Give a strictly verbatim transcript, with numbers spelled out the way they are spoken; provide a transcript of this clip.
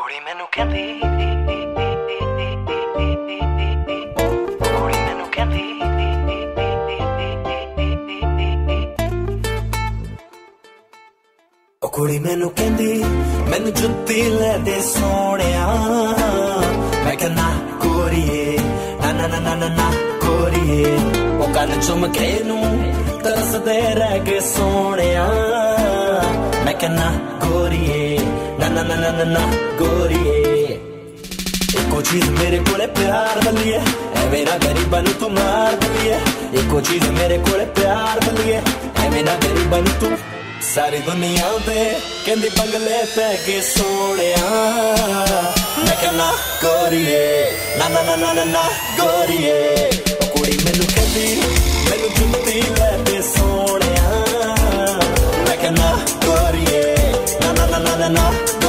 ਕੁੜੀ ਮੈਨੂੰ ਕਹਿੰਦੀ ਕੁੜੀ ਮੈਨੂੰ ਕਹਿੰਦੀ ਉਹ ਕੁੜੀ ਮੈਨੂੰ ਕਹਿੰਦੀ ਮੈਨੂੰ ਜੁੱਤੀ ਲੈ ਦੇ ਸੋਹਣਿਆ ਮੈਂ ਕਹਿੰਦਾ ਗੋਰੀਏ ਨਾ ਨਾ ਨਾ ਨਾ ਨਾ ਗੋਰੀਏ ਉਹ ਕੰਨ ਚੁੰਮ ਕੇ ਨੂੰ ਤਰਸਦੇ ਰਹਿ ਗਏ ਸੋਹਣਿਆ ਮੈਂ ਕਹਿੰਦਾ ਗੋਰੀਏ ਨਾ ਨਾ ਨਾ ਨਾ ਨਾ ਗੋਰੀਏ ਇੱਕੋ ਚੀਜ਼ ਮੇਰੇ ਕੋਲੇ ਪਿਆਰ ਬਲੀਏ ਐਵੇਂ ਨਾ ਗਰੀਬਾਂ ਨੂੰ ਤੂੰ ਮਾਰ ਬਲੀਏ ਇੱਕੋ ਚੀਜ਼ ਮੇਰੇ ਕੋਲੇ ਪਿਆਰ ਬਲੀਏ ਐਵੇਂ ਨਾ ਗਰੀਬਾਂ ਨੂੰ ਤੂੰ ਸਾਰੀ ਦੁਨੀਆ ਦੇ ਕਹਿੰਦੀ ਬੰਗਲੇ ਪੈ ਕੇ ਸੋਹਣਿਆ ਮੈਂ ਕਹਿੰਦਾ ਗੋਰੀਏ ਨਾ ਨਾ ਨਾ ਨਾ ਨਾ ਗੋਰੀਏ ਉਹ ਕੁੜੀ ਮੈਨੂੰ ਕਹਿੰਦੀ ਮੈਨੂੰ ਜੁੱਤੀ ਲੈ ਦੇ ਸੋਹਣਿਆ ਮੈਂ ਕਹਿੰਦਾ ਗੋਰੀਏ ਨਾ ਨਾ ਨਾ ਨਾ ਨਾ